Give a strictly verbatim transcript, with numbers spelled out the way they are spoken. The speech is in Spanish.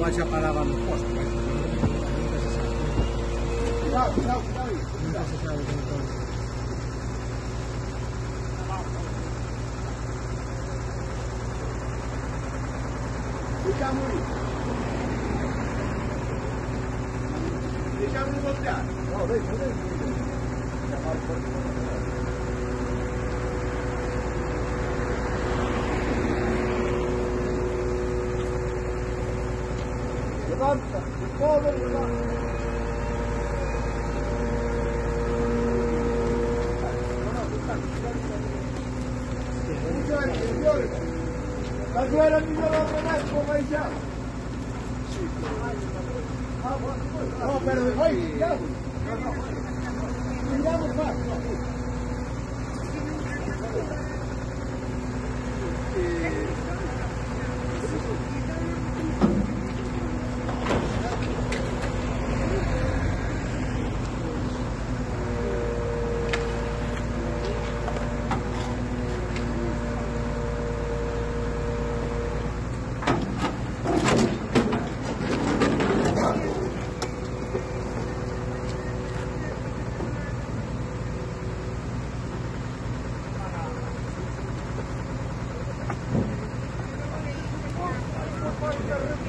vaig a parar amb el post. Nunca se sabe. Cuidado, cuidado, cuidado. Nunca se sabe con todo. Deixa muito. Deixa muito voltar. Não, deixa, deixa. Levanta, todo levanta. La guerra mi no va a ganar como ella. No, pero hoy, cuidado. Cuidado más. Thank you.